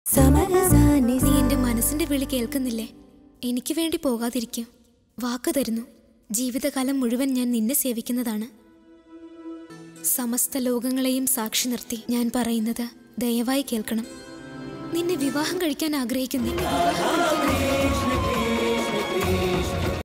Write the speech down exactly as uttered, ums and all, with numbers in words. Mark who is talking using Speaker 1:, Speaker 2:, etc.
Speaker 1: നീ എന്റെ മനസ്സിന്റെ വിളി കേൾക്കുന്നില്ലേ? എനിക്ക് വേണ്ടി പോകാതിരിക്കും. വാക്ക് തരുന്നു, ജീവിതകാലം മുഴുവൻ ഞാൻ നിന്നെ സേവിക്കുന്നതാണ്. സമസ്ത ലോകങ്ങളെയും സാക്ഷി നിർത്തി ഞാൻ പറയുന്നത് ദയവായി കേൾക്കണം. നിന്നെ വിവാഹം കഴിക്കാൻ ആഗ്രഹിക്കുന്നേ.